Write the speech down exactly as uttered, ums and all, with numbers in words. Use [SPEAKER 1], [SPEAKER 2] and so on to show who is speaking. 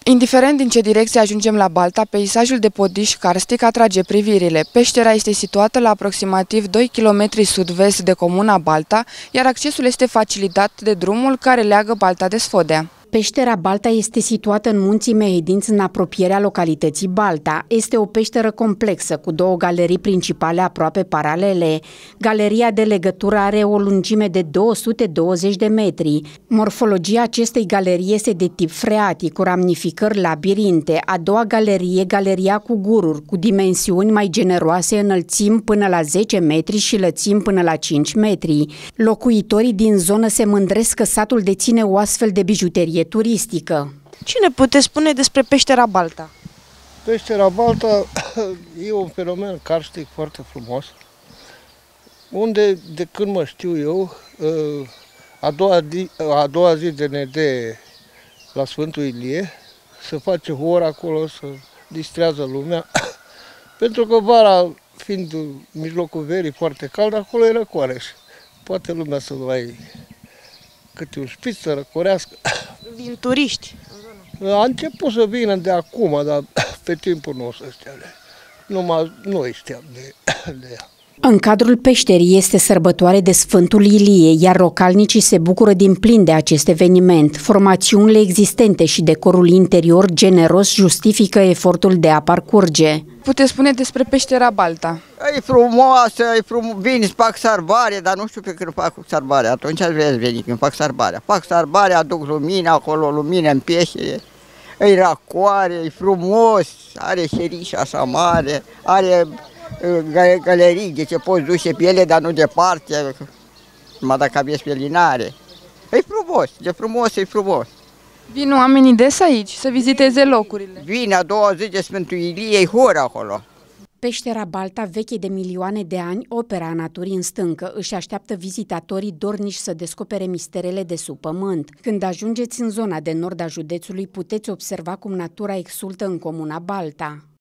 [SPEAKER 1] Indiferent din ce direcție ajungem la Balta, peisajul de podiș karstic atrage privirile. Peștera este situată la aproximativ doi kilometri sud-vest de comuna Balta, iar accesul este facilitat de drumul care leagă Balta de Sfodea.
[SPEAKER 2] Peștera Balta este situată în Munții Mehedinți, în apropierea localității Balta. Este o peșteră complexă, cu două galerii principale aproape paralele. Galeria de legătură are o lungime de două sute douăzeci de metri. Morfologia acestei galerii este de tip freatic, cu ramificări labirinte. A doua galerie, galeria cu gururi, cu dimensiuni mai generoase, înălțimi până la zece metri și lățimi până la cinci metri. Locuitorii din zonă se mândresc că satul deține o astfel de bijuterie turistică.
[SPEAKER 3] Ce ne puteți spune despre peștera Balta?
[SPEAKER 4] Peștera Balta e un fenomen karstic foarte frumos, unde, de când mă știu eu, a doua zi, a doua zi de nede la Sfântul Ilie, se face hor acolo, să distrează lumea, pentru că vara, fiind în mijlocul verii foarte cald, acolo e răcoare și poate lumea să mai câte un șpiț să răcorească.
[SPEAKER 3] Vin turiști.
[SPEAKER 4] A început să vină de acum, dar pe timpul nu o să stea. Numai noi știam de, de ea.
[SPEAKER 2] În cadrul peșterii este sărbătoare de Sfântul Ilie, iar localnicii se bucură din plin de acest eveniment. Formațiunile existente și decorul interior generos justifică efortul de a parcurge.
[SPEAKER 1] Puteți spune despre peștera Balta?
[SPEAKER 5] E frumoasă, e frum... vin, îți fac sarbare, dar nu știu pe când fac sarbare. Atunci ați vrea să veni când fac sarbarea. Fac sarbare, aduc lumină acolo, lumină în peștere. E racoare, e frumos, are șeriș așa mare, are galerii de ce poți duce pe ele, dar nu departe, numai dacă aveți pelinare. E frumos, de frumos, e frumos.
[SPEAKER 1] Vin oamenii des aici să viziteze locurile.
[SPEAKER 5] Vine a doua zi de Sfântul Ilie, e hor acolo.
[SPEAKER 2] Peștera Balta, veche de milioane de ani, opera a naturii în stâncă, își așteaptă vizitatorii dornici să descopere misterele de sub pământ. Când ajungeți în zona de nord a județului, puteți observa cum natura exultă în comuna Balta.